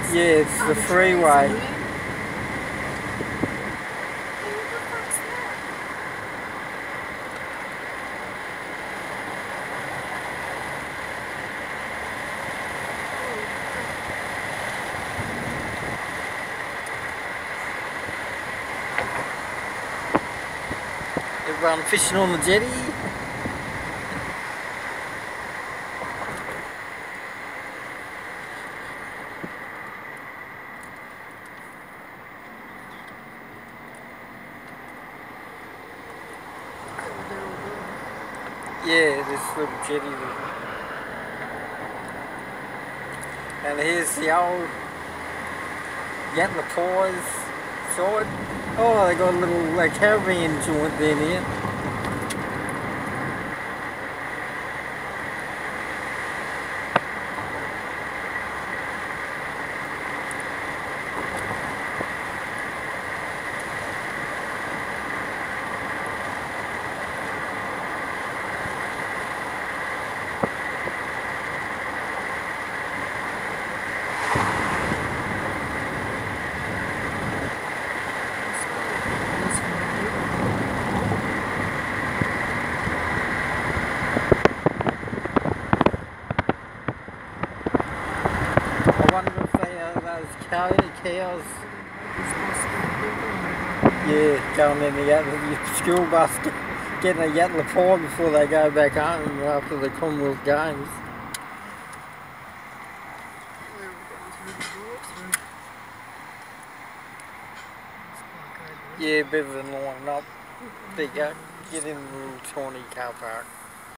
Yeah, it's the freeway. Everyone fishing on the jetty. Yeah, this little jetty. And here's the old Yatla Pies side. Oh, they got a little caravan joint down here. I wonder if they are those cows. Yeah, going in the school bus, getting a Yatla pie before they go back home after the Commonwealth Games. Yeah, better than lining up. There you go. Get in the little tiny car park.